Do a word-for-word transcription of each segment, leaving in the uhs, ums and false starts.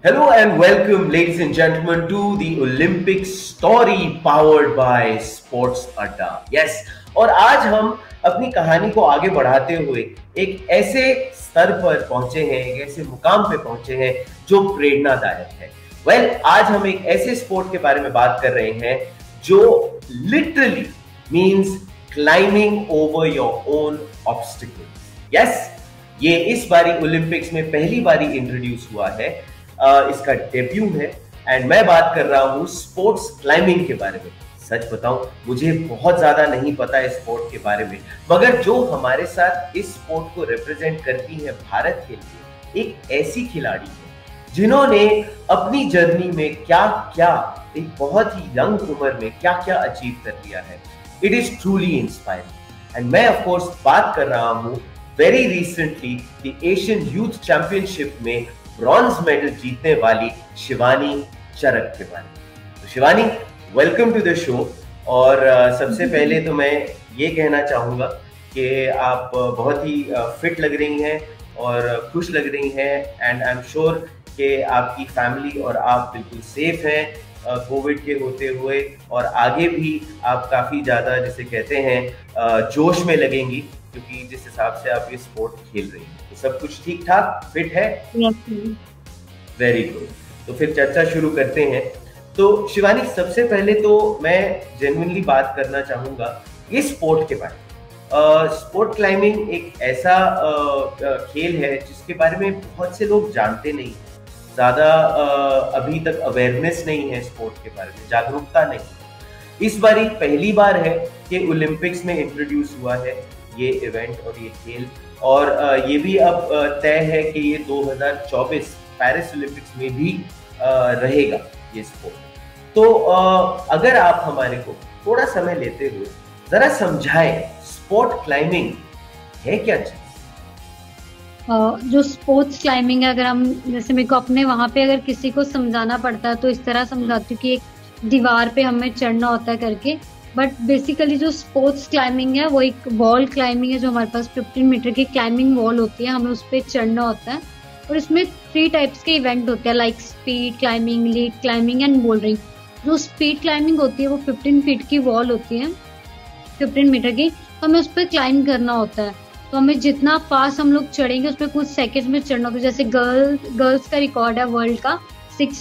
Hello and welcome, ladies and gentlemen, to the Olympic story powered by Sports Adda. Yes, और आज हम अपनी कहानी को आगे बढ़ाते हुए एक ऐसे स्तर पर पहुंचे हैं, एक ऐसे मुकाम पे पहुंचे हैं जो प्रेरणादायक है। वेल well, आज हम एक ऐसे स्पोर्ट के बारे में बात कर रहे हैं जो literally means climbing over your own obstacles. Yes, ये इस बारी ओलंपिक्स में पहली बारी इंट्रोड्यूस हुआ है। Uh, इसका डेब्यू है एंड मैं बात कर रहा हूँ स्पोर्ट्स क्लाइंबिंग के बारे में। सच बताऊं, मुझे बहुत ज्यादा नहीं पता है स्पोर्ट के बारे में, मगर जो हमारे साथ इस स्पोर्ट को रिप्रेजेंट करती है भारत के लिए, एक ऐसी खिलाड़ी है जिन्होंने अपनी जर्नी में क्या क्या एक बहुत ही यंग उम्र में क्या क्या अचीव कर लिया है। It is truly inspiring. And मैं ऑफ कोर्स बात कर रहा हूँ very recently the Asian youth championship में ब्रॉन्ज मेडल जीतने वाली शिवानी चरक के बारे में। तो Shivani, welcome to the show. और uh, सबसे पहले तो मैं ये कहना चाहूँगा कि आप बहुत ही फिट लग रही हैं और खुश लग रही हैं एंड आई एम श्योर कि आपकी फैमिली और आप बिल्कुल सेफ हैं कोविड के होते हुए, और आगे भी आप काफ़ी ज़्यादा जिसे कहते हैं जोश में लगेंगी, क्योंकि जिस हिसाब से आप ये स्पोर्ट खेल रही हैं। तो सब कुछ ठीक ठाक फिट है? Very good. तो फिर चर्चा शुरू करते हैं। तो शिवानी, सबसे पहले तो मैं जेन्युइनली बात करना चाहूँगा इस स्पोर्ट के बारे में। स्पोर्ट क्लाइंबिंग एक ऐसा uh, खेल है जिसके बारे में बहुत से लोग जानते नहीं, ज़्यादा uh, अभी तक अवेयरनेस नहीं है स्पोर्ट के बारे में, जागरूकता नहीं। इस बारी पहली बार है कि ओलंपिक्स में इंट्रोड्यूस हुआ है ये इवेंट और ये खेल, और uh, ये भी अब uh, तय है कि ये दो हज़ार चौबीस पेरिस ओलंपिक्स में भी uh, रहेगा ये स्पोर्ट। तो uh, अगर आप हमारे को थोड़ा समय लेते हुए जरा समझाएं स्पोर्ट क्लाइंबिंग है क्या चीज? Uh, जो स्पोर्ट्स क्लाइंबिंग है, अगर हम जैसे मेरे को अपने वहाँ पे अगर किसी को समझाना पड़ता है तो इस तरह समझाती हूँ कि एक दीवार पे हमें चढ़ना होता है करके। बट बेसिकली जो स्पोर्ट्स क्लाइंबिंग है वो एक वॉल क्लाइंबिंग है, जो हमारे पास पंद्रह मीटर की क्लाइंबिंग वॉल होती है, हमें उस पर चढ़ना होता है। और इसमें थ्री टाइप्स के इवेंट होते हैं, like speed climbing, lead climbing and bouldering. जो स्पीड क्लाइंबिंग होती है वो पंद्रह फीट की वॉल होती है, पंद्रह मीटर की, तो हमें उस पर क्लाइंब करना होता है। तो हमें जितना फास्ट हम लोग चढ़ेंगे उस पर कुछ सेकेंड में चढ़ना होता है। जैसे गर्ल गर्ल्स का रिकॉर्ड है वर्ल्ड का six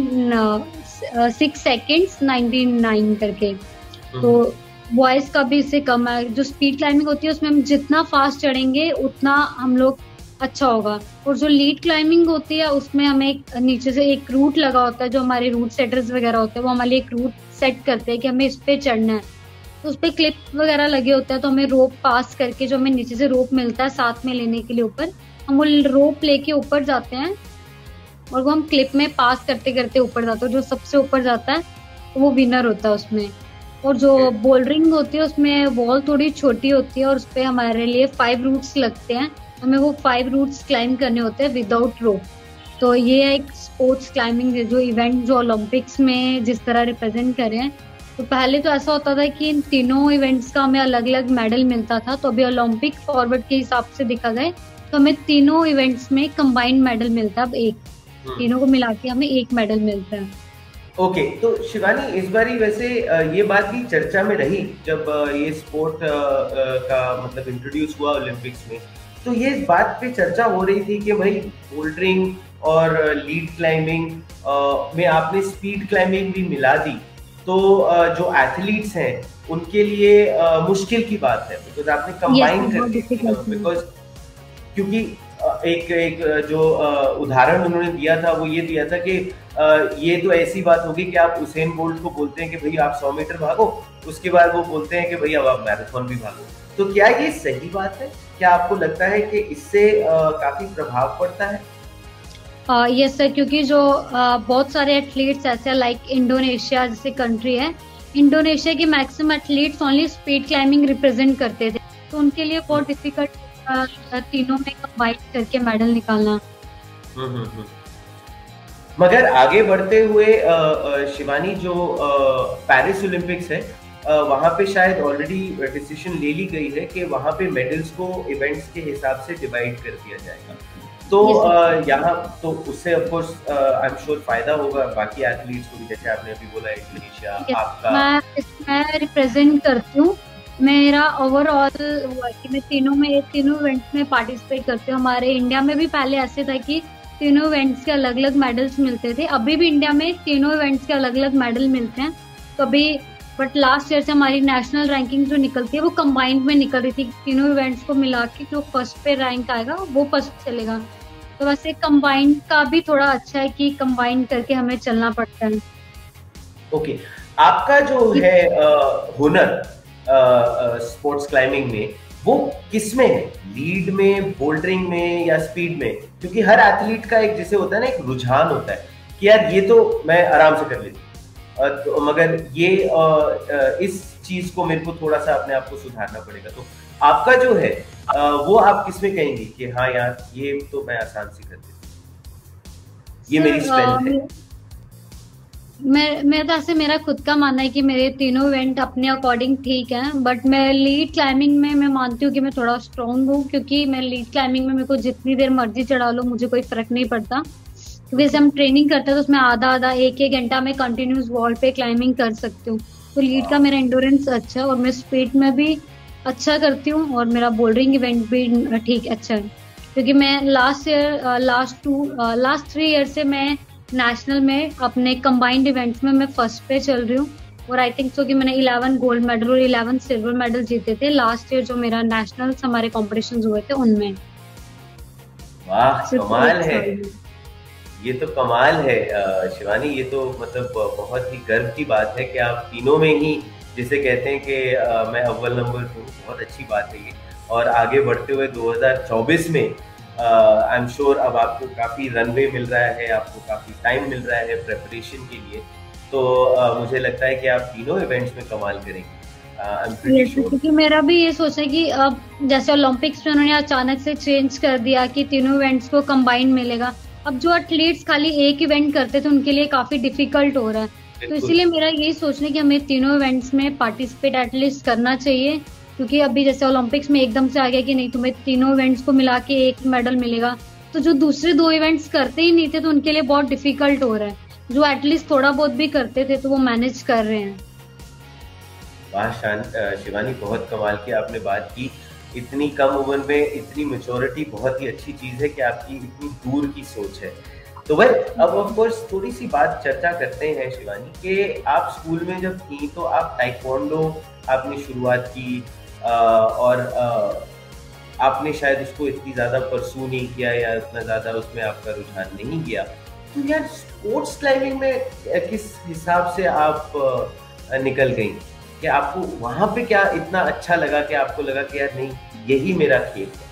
point six seconds ninety nine करके, तो बॉयज का भी इससे कम है। जो स्पीड क्लाइंबिंग होती है उसमें हम जितना फास्ट चढ़ेंगे उतना हम लोग अच्छा होगा। और जो लीड क्लाइंबिंग होती है उसमें हमें एक नीचे से एक रूट लगा होता है, जो हमारे रूट सेटर्स वगैरह होते हैं वो हमारे लिए एक रूट सेट करते हैं कि हमें इस पे चढ़ना है। तो उस पर क्लिप वगैरह लगे होते हैं, तो हमें रोप पास करके, जो हमें नीचे से रोप मिलता है साथ में लेने के लिए ऊपर, हम वो रोप लेके ऊपर जाते हैं और वो हम क्लिप में पास करते करते ऊपर जाते हैं। जो सबसे ऊपर जाता है तो वो विनर होता है उसमें। और जो बोल्डरिंग होती है उसमें वॉल थोड़ी छोटी होती है और उस पर हमारे लिए फाइव रूट्स लगते हैं, हमें वो फाइव रूट्स क्लाइंब करने होते हैं विदाउट रोप। तो ये एक स्पोर्ट्स क्लाइंबिंग जो इवेंट जो ओलंपिक्स में जिस तरह रिप्रेजेंट कर रहे हैं। तो पहले तो ऐसा होता था कि इन तीनों इवेंट्स का हमें अलग अलग मेडल मिलता था, तो अभी ओलंपिक फॉरवर्ड के हिसाब से देखा जाए तो हमें तीनों इवेंट्स में कंबाइंड मेडल मिलता है। अब एक तीनों को मिला के हमें एक मेडल मिलता है। ओके okay, तो शिवानी, इस बारी वैसे ये बात भी चर्चा में रही जब ये स्पोर्ट का मतलब इंट्रोड्यूस हुआ ओलंपिक्स में, तो ये बात पे चर्चा हो रही थी कि भाई बोल्डरिंग और लीड क्लाइंबिंग में आपने स्पीड क्लाइंबिंग भी मिला दी, तो जो एथलीट्स हैं उनके लिए मुश्किल की बात है, बिकॉज आपने कंबाइन कर दिया। बिकॉज क्योंकि एक एक जो उदाहरण उन्होंने दिया था वो ये दिया था कि ये तो ऐसी बात होगी कि आप उसेन बोल्ट को बोलते हैं कि भाई आप सौ मीटर भागो, उसके बाद वो बोलते हैं कि भाई अब आप मैराथन भी भागो। तो क्या ये सही बात है? क्या आपको लगता है कि इससे काफी प्रभाव पड़ता है? यस uh, सर, क्योंकि जो uh, बहुत सारे एथलीट्स ऐसे लाइक इंडोनेशिया जैसे कंट्री है, इंडोनेशिया के maximum athletes only speed climbing represent करते थे, तो उनके लिए बहुत डिफिकल्ट तीनों में कंबाइन करके मेडल निकालना। मगर आगे बढ़ते हुए शिवानी, जो पेरिस ओलंपिक्स है वहां पे शायद ऑलरेडी डिसीजन ले ली गई है कि वहां पे मेडल्स को इवेंट्स के हिसाब से डिवाइड कर दिया जाएगा। तो ये सब अ, यहाँ तो उससे of course I am sure फायदा होगा बाकी एथलीट्स को भी, जैसे आपने अभी बोला इंडोनेशिया yes, आपका। मैं मैं रिप्रेजेंट करती हूँ। मेरा ओवरऑल हुआ कि मैं तीनों में तीनों इवेंट्स में पार्टिसिपेट करती हूँ। हमारे इंडिया में भी पहले ऐसे था कि तीनों इवेंट्स के अलग अलग मेडल्स मिलते थे, अभी भी इंडिया में तीनों इवेंट्स के अलग अलग मेडल मिलते हैं। तो अभी बट लास्ट ईयर से हमारी नेशनल रैंकिंग जो निकलती है वो कंबाइंड में निकल रही थी, तीनों इवेंट्स को मिला के जो फर्स्ट पे रैंक आएगा वो फर्स्ट चलेगा। तो वैसे कंबाइंड का भी थोड़ा अच्छा है कि कंबाइंड करके हमें चलना पड़ता है। ओके, आपका जो है अ, हुनर स्पोर्ट्स क्लाइंबिंग में वो किस में है? लीड में, बोल्डरिंग में या स्पीड में? क्योंकि हर एथलीट का एक जैसे होता है ना, एक रुझान होता है कि यार ये तो मैं आराम से कर लेती हूँ, अ, तो मगर ये अ, अ, इस चीज को मेरे को थोड़ा सा अपने आप को सुधारना पड़ेगा। तो आपका जो है अ, वो आप किसमें कहेंगे कि हाँ यार ये तो मैं आसान से कर लेती हूँ, ये मेरी स्ट्रेंथ है? मैं मैं तो ऐसे मेरा खुद का मानना है कि मेरे तीनों इवेंट अपने अकॉर्डिंग ठीक हैं, बट मैं लीड क्लाइंबिंग में मैं मानती हूँ कि मैं थोड़ा स्ट्रांग हूँ, क्योंकि मैं लीड क्लाइंबिंग में मेरे को जितनी देर मर्जी चढ़ा लो मुझे कोई फर्क नहीं पड़ता। क्योंकि जैसे हम ट्रेनिंग करते हैं तो उसमें आधा आधा एक एक घंटा में कंटिन्यूस वॉल पे क्लाइंबिंग कर सकती हूँ। तो लीड का मेरा एंडोरेंस अच्छा है और मैं स्पीड में भी अच्छा करती हूँ और मेरा बोल्डरिंग इवेंट भी ठीक अच्छा है। क्योंकि मैं last year last two last three year से मैं नेशनल में अपने कंबाइंड इवेंट्स में मैं फर्स्ट पे चल रही हूँ। और आई थिंक सो कि मैंने इलेवन गोल्ड मेडल और इलेवन सिल्वर मेडल जीते थे लास्ट ईयर जो मेरा नेशनल्स हमारे कॉम्पिटिशन्स हुए थे उनमें। वाह सिर्फ कमाल एक है, साल में। ये तो कमाल है अ, शिवानी, ये तो मतलब बहुत ही गर्व की बात है कि आप तीनों में ही जिसे कहते हैं कि अ, मैं अव्वल नंबर हूँ, बहुत अच्छी बात है ये। और आगे बढ़ते हुए दो हज़ार चौबीस में आई एम श्योर अब आपको काफ़ी रनवे मिल रहा है, आपको काफ़ी टाइम मिल रहा है प्रेपरेशन के लिए, तो अ, मुझे लगता है कि आप तीनों इवेंट्स में कमाल करेंगे, I am pretty Yes, sure. क्योंकि मेरा भी ये सोच है कि अब जैसे ओलंपिक्स में उन्होंने अचानक से चेंज कर दिया कि तीनों इवेंट्स को कंबाइन मिलेगा। अब जो एथलीट्स खाली एक इवेंट करते थे उनके लिए काफी डिफिकल्ट हो रहा है। तो बिल्कुल। इसीलिए मेरा यही सोचना है कि हमें तीनों इवेंट्स में पार्टिसिपेट एटलीस्ट करना चाहिए। क्योंकि अभी जैसे ओलंपिक्स में एकदम से आ गया कि नहीं तुम्हें तीनों इवेंट्स को मिला के एक मेडल मिलेगा, तो जो दूसरे दो इवेंट्स करते ही नहीं थे तो उनके लिए बहुत डिफिकल्ट हो रहा है। जो एटलीस्ट थोड़ा बहुत भी करते थे तो वो मैनेज कर रहे हैं। वाह शान अ, शिवानी, बहुत कमाल की आपने बात की। इतनी कम उम्र में इतनी मेच्योरिटी बहुत ही अच्छी चीज़ है कि आपकी इतनी दूर की सोच है। तो वह अब ऑफ कोर्स थोड़ी सी बात चर्चा करते हैं शिवानी कि आप स्कूल में जब थी तो आप ताइक्वांडो आपने शुरुआत की, अ, और अ, आपने शायद उसको इतनी ज़्यादा परसू नहीं किया या इतना ज़्यादा उसमें आपका रुझान नहीं गया। तो यार स्पोर्ट्स क्लाइंबिंग में अ, किस हिसाब से आप अ, निकल गई कि आपको वहां पे क्या इतना अच्छा लगा कि आपको लगा कि यार नहीं यही मेरा खेल है?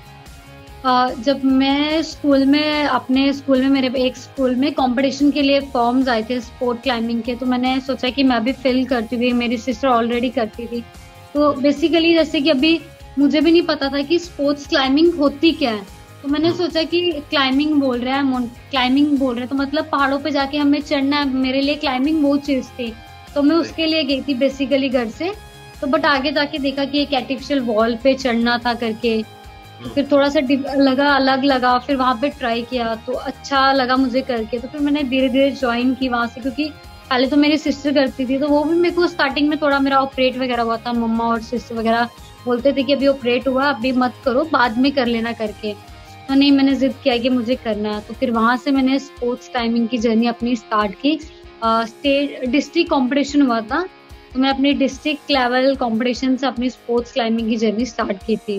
अ, जब मैं स्कूल में अपने स्कूल में मेरे एक स्कूल में कंपटीशन के लिए फॉर्म्स आए थे स्पोर्ट क्लाइंबिंग के, तो मैंने सोचा कि मैं भी फिल करती थी, मेरी सिस्टर ऑलरेडी करती थी। तो बेसिकली जैसे कि अभी मुझे भी नहीं पता था कि स्पोर्ट्स क्लाइंबिंग होती क्या है। तो मैंने सोचा कि क्लाइंबिंग बोल रहा है क्लाइंबिंग बोल रहे हैं तो मतलब पहाड़ों पे जाके हमें चढ़ना है, मेरे लिए क्लाइंबिंग वो चीज थी। तो मैं उसके लिए गई थी बेसिकली घर से। तो बट आगे जाके देखा कि एक आर्टिफिशियल वॉल पे चढ़ना था करके, तो फिर थोड़ा सा डिफ- लगा अलग लगा, फिर वहां पे ट्राई किया तो अच्छा लगा मुझे करके। तो फिर मैंने धीरे धीरे ज्वाइन की वहां से, क्योंकि पहले तो मेरी सिस्टर करती थी तो वो भी मेरे को स्टार्टिंग में थोड़ा मेरा ऑपरेट वगैरह हुआ था, मम्मा और सिस्टर वगैरह बोलते थे कि अभी ऑपरेट हुआ अभी मत करो बाद में कर लेना करके। तो नहीं, मैंने जिद किया कि मुझे करना है। तो फिर वहां से मैंने स्पोर्ट्स टाइमिंग की जर्नी अपनी स्टार्ट की। स्टेट डिस्ट्रिक्ट कंपटीशन हुआ था तो मैं अपनी डिस्ट्रिक्ट लेवल कंपटीशन से अपनी स्पोर्ट्स क्लाइंबिंग की जर्नी स्टार्ट की थी।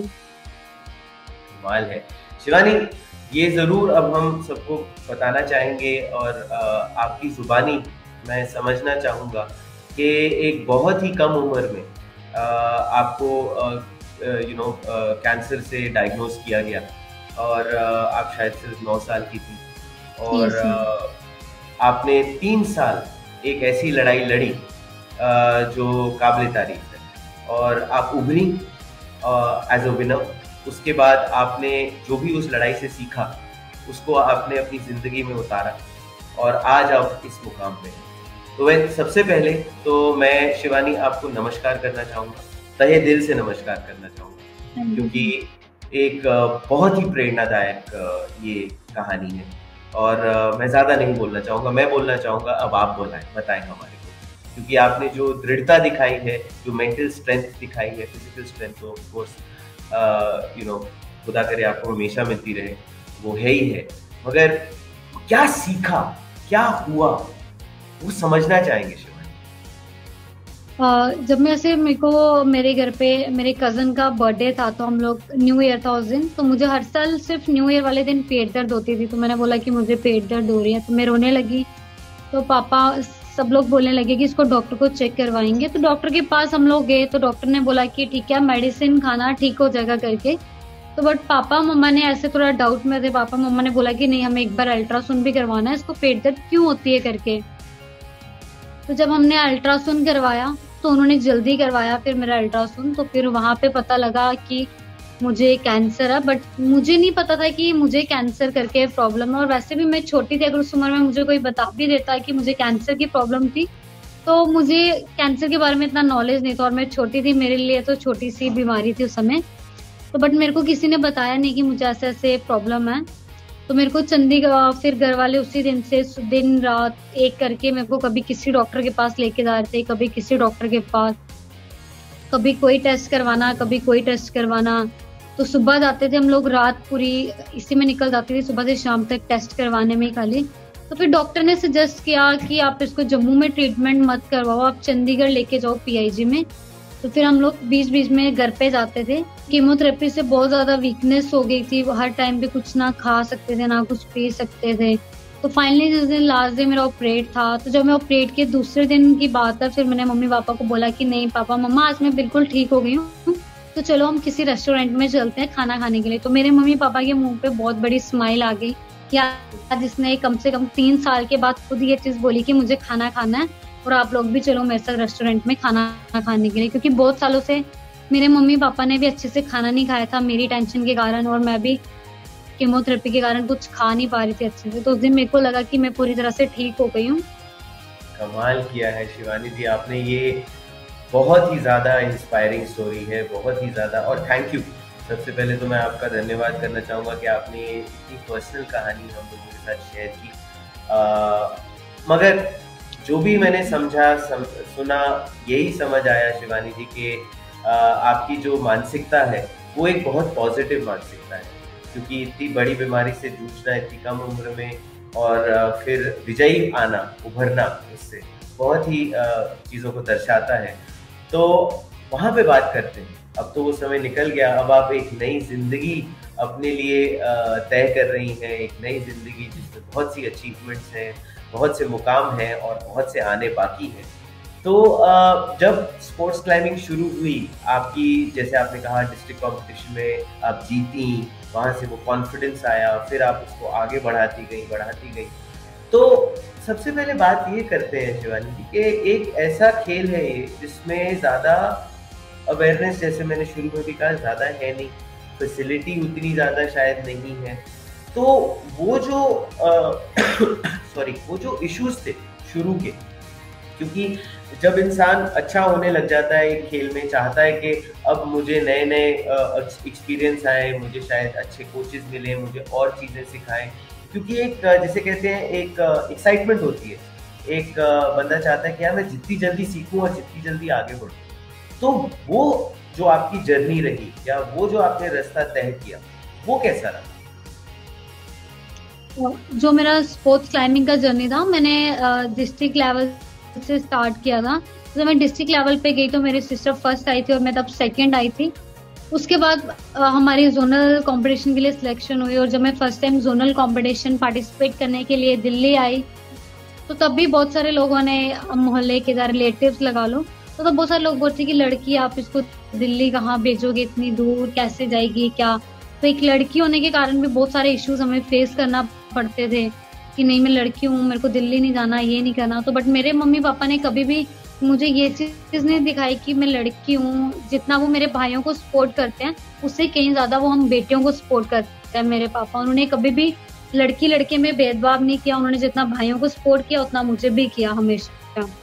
कमाल है शिवानी, ये जरूर अब हम सबको बताना चाहेंगे और अ, आपकी जुबानी मैं समझना चाहूँगा कि एक बहुत ही कम उम्र में अ, आपको यू नो कैंसर से डायग्नोज किया गया और अ, आप शायद सिर्फ नौ साल की थी और यस मैम। अ, आपने तीन साल एक ऐसी लड़ाई लड़ी अ, जो काबिल तारीफ है और आप उभरी एज अ विनर। उसके बाद आपने जो भी उस लड़ाई से सीखा उसको आपने अपनी ज़िंदगी में उतारा और आज आप इस मुकाम पे हैं। तो वह सबसे पहले तो मैं शिवानी आपको नमस्कार करना चाहूँगा, तहे दिल से नमस्कार करना चाहूँगा, थैंक क्योंकि यू। एक अ, बहुत ही प्रेरणादायक अ, ये कहानी है। और अ, मैं ज़्यादा नहीं बोलना चाहूँगा, मैं बोलना चाहूँगा अब आप बोलाएं, बताएं हमारे को, क्योंकि आपने जो दृढ़ता दिखाई है, जो मेंटल स्ट्रेंथ दिखाई है, फिजिकल स्ट्रेंथ तो ऑफ कोर्स यू नो खुदा करे आपको हमेशा मिलती रहे, वो है ही है। मगर क्या सीखा, क्या हुआ, वो समझना चाहेंगे शिवानी। अ, जब मैं ऐसे मेरे को मेरे घर पे मेरे कजन का बर्थडे था, तो हम लोग न्यू ईयर था उस दिन, तो मुझे हर साल सिर्फ न्यू ईयर वाले दिन पेट दर्द होती थी। तो मैंने बोला कि मुझे पेट दर्द हो रही है, तो मैं रोने लगी। तो पापा सब लोग बोलने लगे कि इसको डॉक्टर को चेक करवाएंगे। तो डॉक्टर के पास हम लोग गए, तो डॉक्टर ने बोला कि ठीक है, मेडिसिन खाना, ठीक हो जाएगा करके। तो बट पापा मम्मा ने ऐसे थोड़ा डाउट में थे। पापा मम्मा ने बोला कि नहीं, हमें एक बार अल्ट्रासाउंड भी करवाना है, इसको पेट दर्द क्यों होती है करके। तो जब हमने अल्ट्रासाउंड करवाया, तो उन्होंने जल्दी करवाया फिर मेरा अल्ट्रासाउंड। तो फिर वहां पे पता लगा कि मुझे कैंसर है, बट मुझे नहीं पता था कि मुझे कैंसर करके प्रॉब्लम है। और वैसे भी मैं छोटी थी, अगर उस उम्र में मुझे कोई बता भी देता कि मुझे कैंसर की प्रॉब्लम थी, तो मुझे कैंसर के बारे में इतना नॉलेज नहीं था, और मैं छोटी थी, मेरे लिए तो छोटी सी बीमारी थी उस समय। तो बट मेरे को किसी ने बताया नहीं कि मुझे ऐसे ऐसे प्रॉब्लम है। तो मेरे को चंडीगढ़, फिर घर वाले उसी दिन से दिन रात एक करके मेरे को कभी किसी डॉक्टर के पास लेके जा रहे थे, कभी किसी डॉक्टर के पास, कभी कोई टेस्ट करवाना, कभी कोई टेस्ट करवाना। तो सुबह जाते थे हम लोग, रात पूरी इसी में निकल जाती थी, सुबह से शाम तक टेस्ट करवाने में ही खाली। तो फिर डॉक्टर ने सजेस्ट किया कि आप इसको जम्मू में ट्रीटमेंट मत करवाओ, आप चंडीगढ़ लेके जाओ पीआईजी में। तो फिर हम लोग बीच बीच में घर पे जाते थे। कीमोथेरेपी से बहुत ज्यादा वीकनेस हो गई थी, हर टाइम पे कुछ ना खा सकते थे, ना कुछ पी सकते थे। तो फाइनली जिस दिन लास्ट डे मेरा ऑपरेट था, तो जब मैं ऑपरेट के दूसरे दिन की बात है, फिर मैंने मम्मी पापा को बोला कि नहीं पापा मम्मा, आज मैं बिल्कुल ठीक हो गई हूँ, तो चलो हम किसी रेस्टोरेंट में चलते हैं खाना खाने के लिए। तो मेरे मम्मी पापा के मुंह पे बहुत बड़ी स्माइल आ गई कि आज इसने कम से कम तीन साल के बाद खुद ये चीज बोली कि मुझे खाना खाना है, और आप लोग भी चलो मेरे साथ रेस्टोरेंट में खाना खाने के लिए। क्योंकि बहुत सालों से मेरे मम्मी पापा ने भी अच्छे से खाना नहीं खाया था मेरी टेंशन के कारण, और मैं भी कीमोथेरेपी के कारण कुछ खा नहीं पा रही थी अच्छे से। तो उस दिन मेरे को लगा कि मैं पूरी तरह से ठीक हो गई हूँ। कमाल किया है शिवानी जी आपने, ये बहुत ही ज़्यादा इंस्पायरिंग स्टोरी है, बहुत ही ज़्यादा। और थैंक यू, सबसे पहले तो मैं आपका धन्यवाद करना चाहूँगा कि आपने इतनी पर्सनल कहानी हम लोगों के साथ शेयर की। आ, मगर जो भी मैंने समझा सम, सुना, यही समझ आया शिवानी जी कि आपकी जो मानसिकता है वो एक बहुत पॉजिटिव मानसिकता है, क्योंकि इतनी बड़ी बीमारी से जूझना इतनी कम उम्र में, और आ, फिर विजयी आना, उभरना इससे बहुत ही चीज़ों को दर्शाता है। तो वहाँ पे बात करते हैं, अब तो वो समय निकल गया, अब आप एक नई जिंदगी अपने लिए तय कर रही हैं, एक नई जिंदगी जिसमें बहुत सी अचीवमेंट्स हैं, बहुत से मुकाम हैं और बहुत से आने बाकी हैं। तो जब स्पोर्ट्स क्लाइंबिंग शुरू हुई आपकी, जैसे आपने कहा डिस्ट्रिक्ट कंपटीशन में आप जीती, वहाँ से वो कॉन्फिडेंस आया, फिर आप उसको आगे बढ़ाती गई बढ़ाती गई तो सबसे पहले बात ये करते हैं शिवानी जी कि एक ऐसा खेल है ये जिसमें ज़्यादा अवेयरनेस, जैसे मैंने शुरू में भी कहा, ज़्यादा है नहीं, फैसिलिटी उतनी ज़्यादा शायद नहीं है। तो वो जो सॉरी वो जो इश्यूज थे शुरू के, क्योंकि जब इंसान अच्छा होने लग जाता है एक खेल में, चाहता है कि अब मुझे नए नए एक्सपीरियंस आए, मुझे शायद अच्छे कोचेस मिले, मुझे और चीज़ें सिखाएं, क्योंकि एक जैसे कहते हैं एक एक्साइटमेंट होती है, एक बंदा चाहता है कि यार मैं जितनी जल्दी सीखूं और जितनी जल्दी आगे बढ़ूं। तो वो जो आपकी जर्नी रही, या वो जो आपने रास्ता तय किया, वो कैसा रहा? जो मेरा स्पोर्ट्स क्लाइंबिंग का जर्नी था, मैंने डिस्ट्रिक्ट लेवल से स्टार्ट किया था। जब मैं डिस्ट्रिक्ट लेवल पे गई तो मेरी सिस्टर फर्स्ट आई थी और मैं तब सेकंड आई थी। उसके बाद हमारी जोनल कंपटीशन के लिए सिलेक्शन हुई, और जब मैं first time zonal competition participate करने के लिए दिल्ली आई, तो तब भी बहुत सारे लोगों ने, मोहल्ले के रिलेटिव्स लगा लो, तो तब बहुत सारे लोग बोलते कि लड़की आप इसको दिल्ली कहाँ भेजोगे, इतनी दूर कैसे जाएगी क्या। तो एक लड़की होने के कारण भी बहुत सारे इश्यूज हमें फेस करना पड़ते थे कि नहीं मैं लड़की हूँ, मेरे को दिल्ली नहीं जाना, ये नहीं करना। तो बट मेरे मम्मी पापा ने कभी भी मुझे ये चीज नहीं दिखाई कि मैं लड़की हूँ। जितना वो मेरे भाइयों को सपोर्ट करते हैं, उससे कहीं ज्यादा वो हम बेटियों को सपोर्ट करते हैं मेरे पापा। उन्होंने कभी भी लड़की लड़के में भेदभाव नहीं किया, उन्होंने जितना भाइयों को सपोर्ट किया उतना मुझे भी किया हमेशा।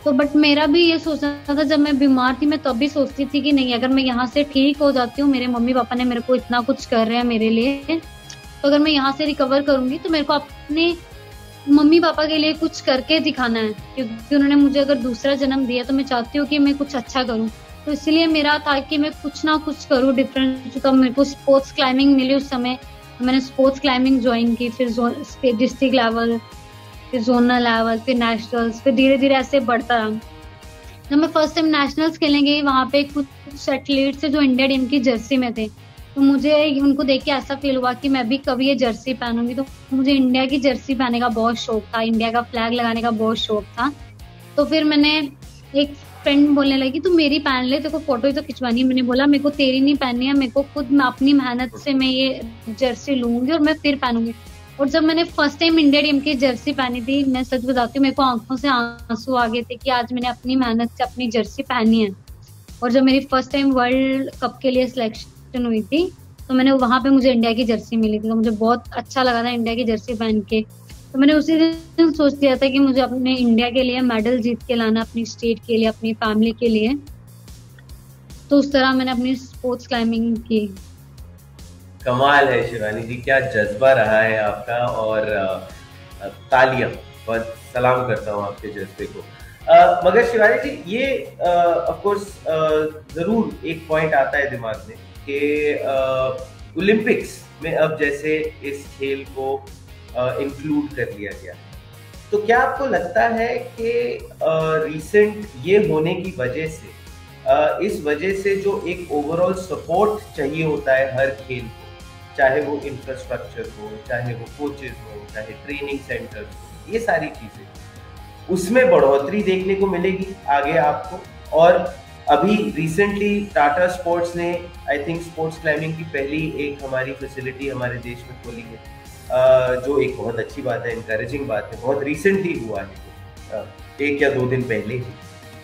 तो बट मेरा भी ये सोचना था, जब मैं बीमार थी मैं तब भी सोचती थी कि नहीं, अगर मैं यहाँ से ठीक हो जाती हूँ, मेरे मम्मी पापा ने मेरे को इतना कुछ कर रहे हैं मेरे लिए, तो अगर मैं यहाँ से रिकवर करूंगी तो मेरे को अपने मम्मी पापा के लिए कुछ करके दिखाना है, क्योंकि उन्होंने मुझे अगर दूसरा जन्म दिया तो मैं चाहती हूँ कि मैं कुछ अच्छा करूँ। तो इसलिए मेरा था कि मैं कुछ ना कुछ करूँ डिफरेंट। तो मेरे को स्पोर्ट्स क्लाइंबिंग मिली उस समय, तो मैंने स्पोर्ट्स क्लाइंबिंग ज्वाइन की, फिर डिस्ट्रिक्ट लेवल, फिर जोनल लेवल, फिर नेशनल्स, फिर धीरे धीरे ऐसे बढ़ता रहा। जब मैं फर्स्ट टाइम नेशनल्स खेलेंगे वहाँ पे कुछ एथलीट्स थे जो इंडिया टीम की जर्सी में थे, तो मुझे उनको देख के ऐसा फील हुआ कि मैं भी कभी ये जर्सी पहनूंगी। तो मुझे इंडिया की जर्सी पहनने का बहुत शौक था, इंडिया का फ्लैग लगाने का बहुत शौक था। तो फिर मैंने, एक फ्रेंड बोलने लगी तू मेरी पहन ले, तेरे को फोटो ही तो खिंचवानी है। मैंने बोला मेरे को तेरी नहीं पहननी है, मेरे को खुद मैं अपनी मेहनत से मैं ये जर्सी लूंगी और मैं फिर पहनूंगी। और जब मैंने फर्स्ट टाइम इंडिया टीम की जर्सी पहनी थी, मैं सच बताती हूँ मेरे को आंखों से आंसू आ गए थे कि आज मैंने अपनी मेहनत से अपनी जर्सी पहनी है। और जब मेरी फर्स्ट टाइम वर्ल्ड कप के लिए सिलेक्शन हुई थी तो मैंने वहां पे मुझे इंडिया की जर्सी मिली थी, तो मुझे बहुत अच्छा लगा था इंडिया की जर्सी पहन के। तो मैंने उसी दिन सोच लिया था कि मुझे अपने इंडिया के लिए मेडल जीत के लाना, अपनी स्टेट के लिए, अपनी फैमिली के लिए। तो उस तरह मैंने अपनी स्पोर्ट्स क्लाइंबिंग की। कमाल है शिवानी जी, क्या जज्बा रहा है आपका, और तालियां, बहुत सलाम करता हूँ आपके जज्बे को। आ, मगर शिवानी जी, ये ऑफ कोर्स जरूर एक पॉइंट आता है दिमाग में कि ओलंपिक्स में अब जैसे इस खेल को इंक्लूड कर लिया गया, तो क्या आपको लगता है कि रिसेंट ये होने की वजह से, आ, इस वजह से जो एक ओवरऑल सपोर्ट चाहिए होता है हर खेल को, चाहे वो इंफ्रास्ट्रक्चर हो, चाहे वो कोचेज हो, चाहे ट्रेनिंग सेंटर हो, ये सारी चीजें, उसमें बढ़ोतरी देखने को मिलेगी आगे आपको? और अभी रिसेंटली टाटा स्पोर्ट्स ने आई थिंक स्पोर्ट्स क्लाइंबिंग की पहली एक हमारी फैसिलिटी हमारे देश में खोली है, जो एक बहुत अच्छी बात है, इनकरेजिंग बात है, बहुत रिसेंटली हुआ है, एक या दो दिन पहले ही।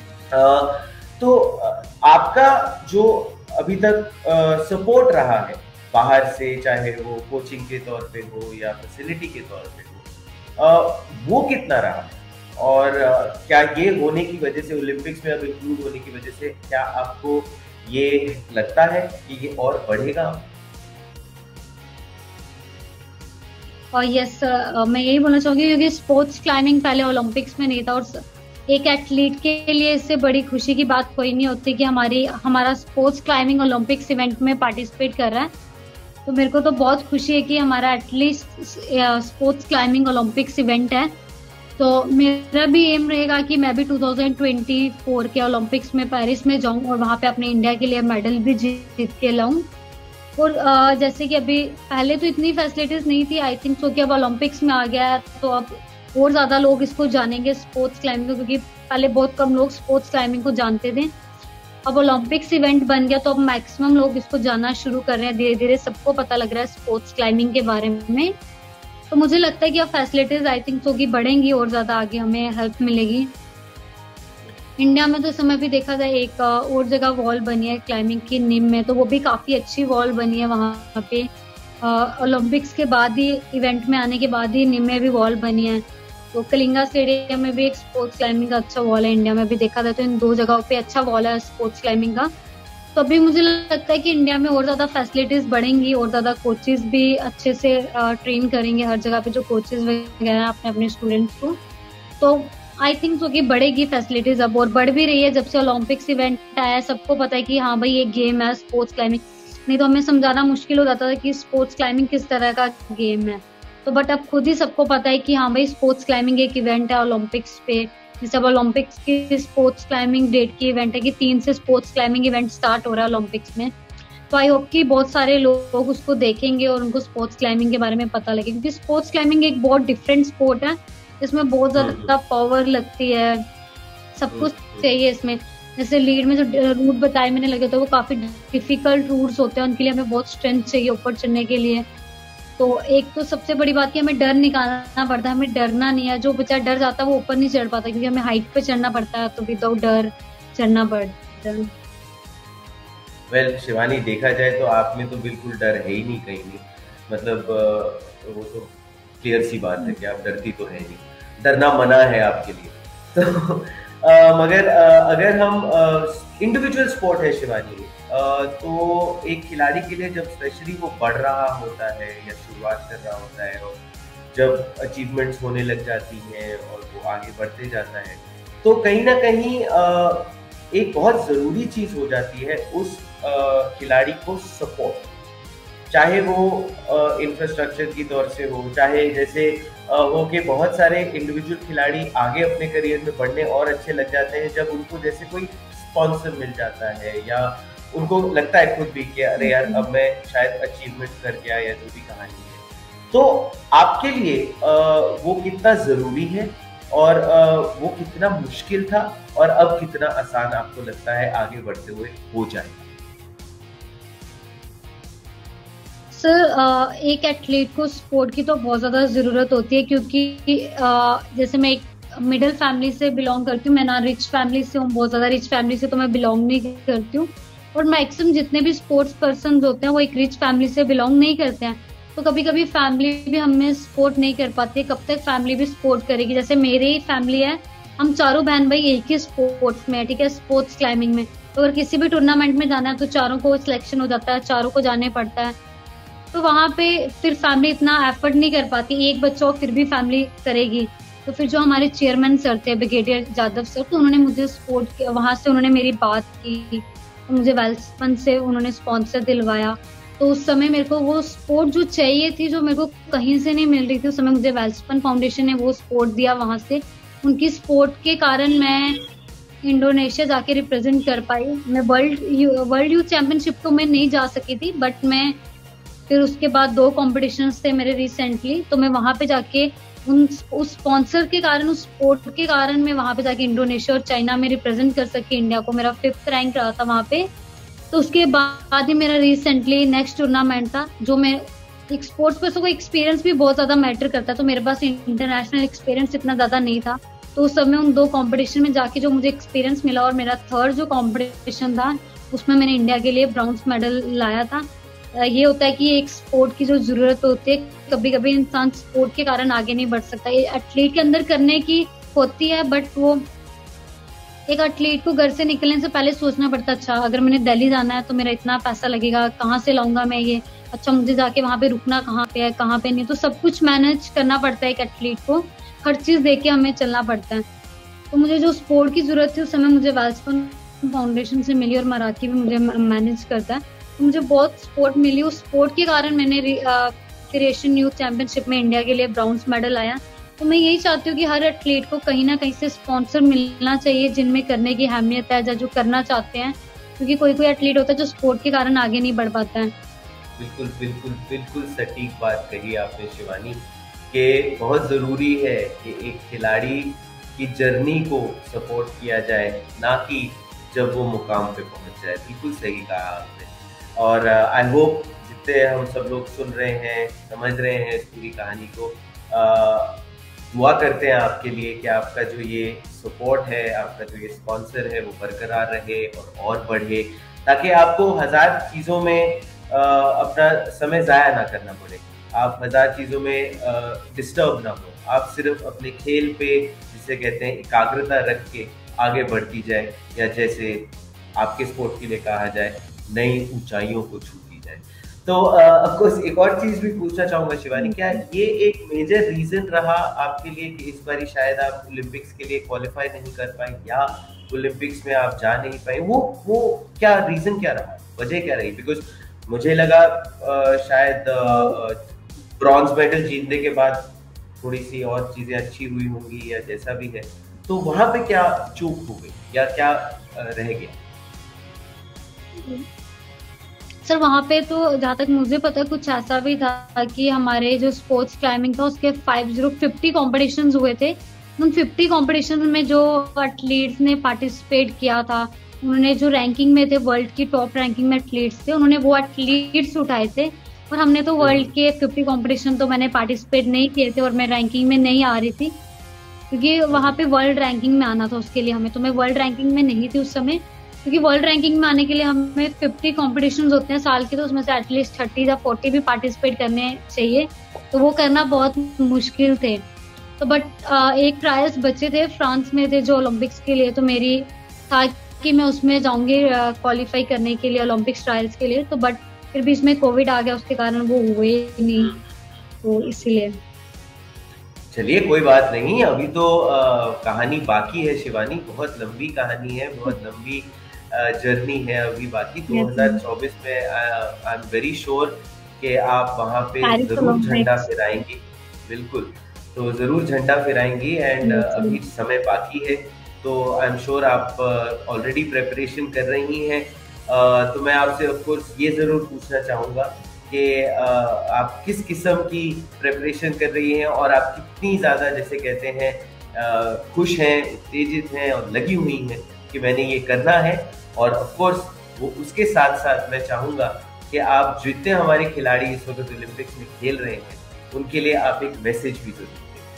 तो आपका जो अभी तक सपोर्ट रहा है बाहर से, चाहे वो कोचिंग के तौर पे हो या फैसिलिटी के तौर पे हो, वो कितना रहा है? और क्या ये होने की वजह से, ओलंपिक्स में अब इंक्लूड होने की वजह से, क्या आपको ये लगता है कि ये और बढ़ेगा? और यस, मैं यही बोलना चाहूंगी क्योंकि स्पोर्ट्स क्लाइंबिंग पहले ओलंपिक्स में नहीं था, और एक एथलीट के लिए इससे बड़ी खुशी की बात कोई नहीं होती कि हमारी हमारा स्पोर्ट्स क्लाइंबिंग ओलंपिक्स इवेंट में पार्टिसिपेट कर रहा है। तो मेरे को तो बहुत खुशी है कि हमारा at least sports climbing Olympics event है। तो मेरा भी एम रहेगा कि मैं भी दो हज़ार चौबीस के ओलंपिक्स में पेरिस में जाऊं और वहां पे अपने इंडिया के लिए मेडल भी जीत के लाऊं। और जैसे कि अभी पहले तो इतनी फैसिलिटीज नहीं थी, आई थिंक सो कि अब ओलंपिक्स में आ गया है तो अब और ज्यादा लोग इसको जानेंगे स्पोर्ट्स क्लाइंबिंग को, क्योंकि पहले बहुत कम लोग स्पोर्ट्स क्लाइंबिंग को जानते थे। अब ओलंपिक्स इवेंट बन गया तो अब मैक्सिमम लोग इसको जानना शुरू कर रहे हैं, धीरे धीरे सबको पता लग रहा है स्पोर्ट्स क्लाइंबिंग के बारे में। तो मुझे लगता है कि अब फैसिलिटीज आई थिंक सो कि बढ़ेंगी और ज्यादा आगे हमें हेल्प मिलेगी। इंडिया में तो समय भी देखा जाए एक और जगह वॉल बनी है क्लाइंबिंग की, निम में, तो वो भी काफी अच्छी वॉल बनी है वहां पे। ओलंपिक्स के बाद ही, इवेंट में आने के बाद ही निम में भी वॉल बनी है। तो कलिंगा स्टेडियम में भी एक स्पोर्ट्स क्लाइंबिंग का अच्छा वॉल है। इंडिया में भी देखा जाए तो इन दो जगहों पे अच्छा वॉल है स्पोर्ट्स क्लाइंबिंग का। तो अभी मुझे लगता है कि इंडिया में और ज्यादा फैसिलिटीज बढ़ेंगी और ज्यादा कोचेज भी अच्छे से ट्रेन करेंगे हर जगह पे जो कोचेज वगैरह अपने अपने स्टूडेंट्स को। तो आई थिंक सो कि बढ़ेगी फैसिलिटीज अब, और बढ़ भी रही है। जब से ओलंपिक्स इवेंट आया है सबको पता है कि हाँ भाई ये गेम है स्पोर्ट्स क्लाइंबिंग, नहीं तो हमें समझाना मुश्किल हो जाता था कि स्पोर्ट्स क्लाइंबिंग किस तरह का गेम है। तो बट अब खुद ही सबको पता है कि हाँ भाई स्पोर्ट्स क्लाइंबिंग एक इवेंट है ओलंपिक्स पे। जैसे अब ओलंपिक्स की स्पोर्ट्स क्लाइंबिंग डेट की इवेंट है कि तीन से स्पोर्ट्स क्लाइंबिंग इवेंट स्टार्ट हो रहा है ओलंपिक्स में। तो आई होप कि बहुत सारे लोग उसको देखेंगे और उनको स्पोर्ट्स क्लाइंबिंग के बारे में पता लगे, क्योंकि स्पोर्ट्स क्लाइंबिंग एक बहुत डिफरेंट स्पोर्ट है, इसमें बहुत ज्यादा पावर लगती है, सब कुछ चाहिए इसमें। जैसे लीड में जो रूट बताए मैंने लगे तो वो काफी डिफिकल्ट रूट्स होते हैं, उनके लिए हमें बहुत स्ट्रेंथ चाहिए ऊपर चढ़ने के लिए। तो एक तो सबसे बड़ी बात कि हमें डर निकालना पड़ता है, हमें डरना नहीं है। जो बच्चा डर जाता है वो ऊपर नहीं चढ़ पाता, क्योंकि हमें हाइट पे चढ़ना पड़ता है, तो विदाउट डर चढ़ना पड़ता है। वेल well, शिवानी, देखा जाए तो आप में तो बिल्कुल डर है ही नहीं कहीं भी, मतलब वो तो क्लियर सी बात है कि आप डरती तो है नहीं, डरना मना है आपके लिए। तो अ, मगर अ, अगर हम इंडिविजुअल स्पोर्ट है शिवानी, अ, तो एक खिलाड़ी के लिए जब स्पेशली वो बढ़ रहा होता है या शुरुआत कर रहा होता है और जब अचीवमेंट्स होने लग जाती हैं और वो आगे बढ़ते जाता है, तो कहीं ना कहीं अ, एक बहुत ज़रूरी चीज़ हो जाती है उस अ, खिलाड़ी को सपोर्ट। चाहे वो इंफ्रास्ट्रक्चर की तौर से हो, चाहे जैसे अ, हो के बहुत सारे इंडिविजुअल खिलाड़ी आगे अपने करियर में बढ़ने और अच्छे लग जाते हैं जब उनको जैसे कोई स्पॉन्सर मिल जाता है, या उनको लगता है खुद भी कि अरे यार अब मैं शायद अचीवमेंट कर गया, या जो भी कहानी है। तो आपके लिए अ, वो कितना ज़रूरी है, और अ, वो कितना मुश्किल था, और अब कितना आसान आपको लगता है आगे बढ़ते हुए हो जाए? सर, एक एथलीट को सपोर्ट की तो बहुत ज़्यादा ज़रूरत होती है, क्योंकि अ, जैसे मैं एक मिडिल फैमिली से बिलोंग करती हूँ, मैं ना रिच फैमिली से हूँ, बहुत ज़्यादा रिच फैमिली से तो मैं बिलोंग नहीं करती हूँ। और मैक्सिमम जितने भी स्पोर्ट्स पर्सन होते हैं वो एक रिच फैमिली से बिलोंग नहीं करते हैं। तो कभी कभी फैमिली भी हमें सपोर्ट नहीं कर पाती, कब तक फैमिली भी सपोर्ट करेगी। जैसे मेरी फैमिली है, हम चारों बहन भाई एक ही स्पोर्ट्स में, ठीक है, स्पोर्ट्स क्लाइंबिंग में। तो अगर किसी भी टूर्नामेंट में जाना है तो चारों को सिलेक्शन हो जाता है, चारों को जाने पड़ता है। तो वहां पे फिर फैमिली इतना एफर्ट नहीं कर पाती, एक बच्चा हो फिर भी फैमिली करेगी। तो फिर जो हमारे चेयरमैन सर थे, ब्रिगेडियर जादव सर, तो उन्होंने मुझे सपोर्ट किया, वहां से उन्होंने मेरी बात की, तो मुझे वेल्सपन से उन्होंने स्पॉन्सर दिलवाया। तो उस समय मेरे को वो सपोर्ट जो चाहिए थी, जो मेरे को कहीं से नहीं मिल रही थी, उस समय मुझे वेल्सपन फाउंडेशन ने वो सपोर्ट दिया। वहां से उनकी सपोर्ट के कारण मैं इंडोनेशिया जाके रिप्रेजेंट कर पाई। मैं वर्ल्ड वर्ल्ड यूथ चैंपियनशिप तो मैं नहीं जा सकी थी, बट मैं फिर उसके बाद दो कॉम्पिटिशन्स थे मेरे रिसेंटली, तो मैं वहां पे जाके उन उस स्पॉन्सर के कारण, उस स्पोर्ट के कारण मैं वहां पे जाके इंडोनेशिया और चाइना में रिप्रेजेंट कर सकी इंडिया को। मेरा फिफ्थ रैंक रहा था वहां पे। तो उसके बाद ही मेरा रिसेंटली नेक्स्ट टूर्नामेंट था, जो मैं एक स्पोर्ट्स पर्सन को एक्सपीरियंस भी बहुत ज्यादा मैटर करता है, तो मेरे पास इंटरनेशनल एक्सपीरियंस इतना ज्यादा नहीं था। तो उस समय उन दो कॉम्पिटिशन में जाके जो मुझे एक्सपीरियंस मिला, और मेरा थर्ड जो कॉम्पिटिशन था उसमें मैंने इंडिया के लिए ब्राउन्स मेडल लाया था। ये होता है कि एक स्पोर्ट की जो जरूरत होती है, कभी कभी इंसान स्पोर्ट के कारण आगे नहीं बढ़ सकता। ये एथलीट के अंदर करने की होती है, बट वो एक एथलीट को घर से निकलने से पहले सोचना पड़ता है, अच्छा अगर मैंने दिल्ली जाना है तो मेरा इतना पैसा लगेगा, कहाँ से लाऊंगा मैं ये, अच्छा मुझे जाके वहां पे रुकना कहाँ पे है, कहाँ पे नहीं। तो सब कुछ मैनेज करना पड़ता है एक एथलीट को, हर चीज देख के हमें चलना पड़ता है। तो मुझे जो स्पोर्ट की जरूरत थी उस समय मुझे वेल्सपन फाउंडेशन से मिली, और मराठी भी मुझे मैनेज करता है, तो मुझे बहुत सपोर्ट मिली। उस सपोर्ट के कारण मैंने क्रिएशन यूथ चैंपियनशिप में इंडिया के लिए ब्राउन्स मेडल आया। तो मैं यही चाहती हूँ कि हर एथलीट को कहीं ना कहीं से स्पॉन्सर मिलना चाहिए, जिनमें करने की अहमियत है, जो करना चाहते हैं, क्योंकि कोई कोई एथलीट होता है जो स्पोर्ट के कारण आगे नहीं बढ़ पाता है। बिल्कुल बिल्कुल बिल्कुल सटीक बात कही आपने शिवानी, कि बहुत ज़रूरी है कि एक खिलाड़ी की जर्नी को सपोर्ट किया जाए, ना कि जब वो मुकाम पे पहुंच जाए। बिल्कुल सही कहा आपने। और आई uh, होप जितने हम सब लोग सुन रहे हैं, समझ रहे हैं इस पूरी कहानी को, uh, दुआ करते हैं आपके लिए कि आपका जो ये सपोर्ट है, आपका जो ये स्पॉन्सर है, वो बरकरार रहे और और बढ़े, ताकि आपको हजार चीज़ों में uh, अपना समय ज़ाया ना करना पड़े, आप हजार चीज़ों में डिस्टर्ब uh, ना हो, आप सिर्फ अपने खेल पे, जिसे कहते हैं एकाग्रता रख के आगे बढ़ती जाए, या जैसे आपके स्पोर्ट के लिए कहा जाए, नई ऊंचाइयों को छूती जाए। तो ऑफ कोर्स एक और चीज भी पूछना चाहूंगा शिवानी, क्या ये एक मेजर रीजन रहा आपके लिए कि इस बार शायद आप ओलंपिक्स के लिए क्वालिफाई नहीं कर पाए, या ओलंपिक्स में आप जा नहीं पाए? वो वो क्या रीजन क्या रहा, वजह क्या रही? बिकॉज मुझे लगा uh, शायद ब्रॉन्ज मेडल जीतने के बाद थोड़ी सी और चीजें अच्छी हुई होंगी, या जैसा भी है, तो वहां पे क्या चूक हो गई या क्या uh, रह गया? सर, वहां पे तो जहाँ तक मुझे पता है कुछ ऐसा भी था कि हमारे जो स्पोर्ट्स क्लाइंबिंग था उसके फाइव जीरो फिफ्टी कॉम्पिटिशन हुए थे। उन फिफ्टी कॉम्पिटिशन में जो एथलीट्स ने पार्टिसिपेट किया था, उन्होंने जो रैंकिंग में थे, वर्ल्ड की टॉप रैंकिंग में एथलीट्स थे, उन्होंने वो एथलीट्स उठाए थे। और हमने तो वर्ल्ड के फिफ्टी कॉम्पिटिशन तो मैंने पार्टिसिपेट नहीं किए थे, और मैं रैंकिंग में नहीं आ रही थी, क्योंकि वहां पे वर्ल्ड रैंकिंग में आना था उसके लिए हमें। तो मैं वर्ल्ड रैंकिंग में नहीं थी उस समय, क्योंकि वर्ल्ड रैंकिंग में आने के लिए हमें फिफ्टी कॉम्पिटिशन्स होते हैं साल के, तो उसमें से एटलीस्ट थर्टी या फोर्टी भी पार्टिसिपेट करने चाहिए, तो वो करना बहुत मुश्किल थे। तो बट एक ट्रायल्स बचे थे, फ्रांस में थे जो ओलंपिक्स के लिए, तो मेरी था कि मैं उसमें जाऊंगी क्वालिफाई करने के लिए ओलंपिक्स ट्रायल्स के लिए, तो बट फिर भी इसमें कोविड आ गया, उसके कारण वो हुए नहीं, तो इसीलिए। चलिए कोई बात नहीं, अभी तो आ, कहानी बाकी है शिवानी, बहुत लंबी कहानी है, बहुत लंबी जर्नी है अभी बाकी। दो हज़ार चौबीस में आई एम वेरी श्योर कि आप वहाँ पे जरूर झंडा फहराएंगी। बिल्कुल, तो जरूर झंडा फहराएंगी। एंड अभी समय बाकी है, तो आई एम श्योर आप ऑलरेडी प्रेपरेशन कर रही हैं। uh, तो मैं आपसे ऑफ कोर्स ये जरूर पूछना चाहूँगा कि uh, आप किस किस्म की प्रेपरेशन कर रही हैं, और आप कितनी ज़्यादा, जैसे कहते हैं, uh, खुश हैं, उत्तेजित हैं और लगी हुई हैं कि मैंने ये करना है। और ऑफ कोर्स वो उसके साथ साथ मैं चाहूँगा कि आप जितने हमारे खिलाड़ी इस वक्त ओलंपिक्स में खेल रहे हैं उनके लिए आप एक मैसेज भी जरूर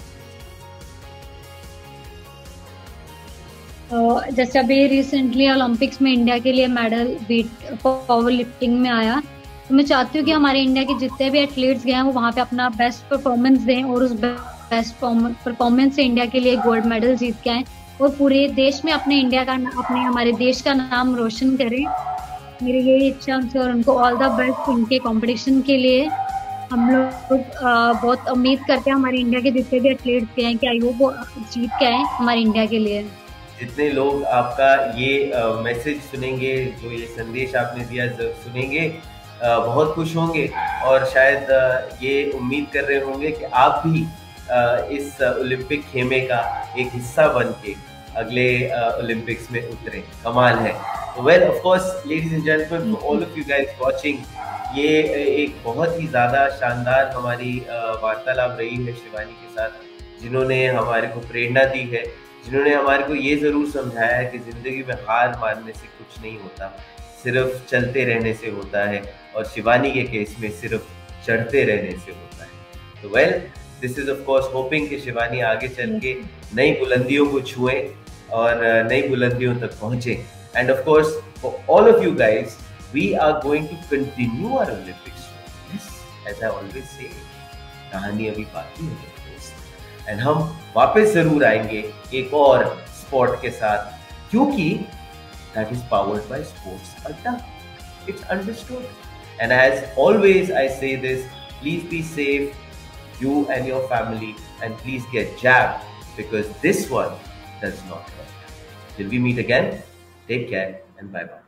दें। जैसे अभी रिसेंटली ओलंपिक्स में इंडिया के लिए मेडल वेट पावर लिफ्टिंग में आया, तो मैं चाहती हूँ कि हमारे इंडिया के जितने भी एथलीट्स गए हैं वो वहाँ पे अपना बेस्ट परफॉर्मेंस दें, और उस बेस्ट परफॉर्मेंस से इंडिया के लिए गोल्ड मेडल जीत के आए, और पूरे देश में अपने इंडिया का, अपने हमारे देश का नाम रोशन करें। मेरी यही इच्छा उनसे, और उनको ऑल द बेस्ट उनके कंपटीशन के लिए। हम लोग बहुत उम्मीद करते हैं हमारे इंडिया के जितने भी एथलीट्स गए हैं कि आई होप वो जीत के आए हमारे इंडिया के लिए। जितने लोग आपका ये मैसेज सुनेंगे, जो ये संदेश आपने दिया सुनेंगे, आ, बहुत खुश होंगे, और शायद आ, ये उम्मीद कर रहे होंगे कि आप भी आ, इस ओलंपिक खेमे का एक हिस्सा बन के अगले ओलंपिक्स में उतरे। कमाल है। Well of course ladies and gentleman, for all of you guys watching, ये एक बहुत ही ज़्यादा शानदार हमारी वार्तालाप रही है शिवानी के साथ, जिन्होंने हमारे को प्रेरणा दी है, जिन्होंने हमारे को ये ज़रूर समझाया है कि ज़िंदगी में हार मानने से कुछ नहीं होता, सिर्फ चलते रहने से होता है, और शिवानी के केस में सिर्फ चढ़ते रहने से होता है। तो well this is of course hoping कि शिवानी आगे चल के नई बुलंदियों को छुए और नई बुलंदियों तक पहुंचे। And of course for all of you guys, we are going to continue our Olympics. Yes, as I always say, कहानी अभी बाकी है दोस्त, एंड हम वापस जरूर आएंगे एक और स्पोर्ट के साथ, क्योंकि that is powered by Sports Adda. It's understood. And as always I say this, please be safe, you and your family, and please get jabbed, because this one does not hurt. Till we meet again, take care and bye bye.